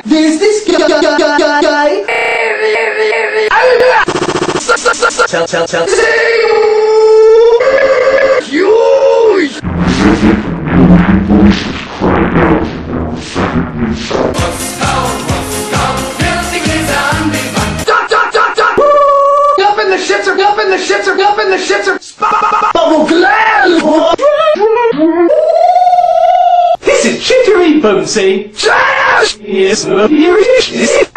There's this guy. Tell. Up in the shits are bubble glass. This is Jittery Bonesy. Yes,